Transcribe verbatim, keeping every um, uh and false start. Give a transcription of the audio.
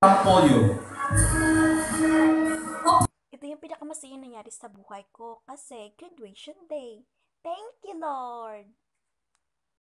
polio. Ito yung pinakamasayang nangyari sa buhay ko kasi graduation day. Thank you, Lord!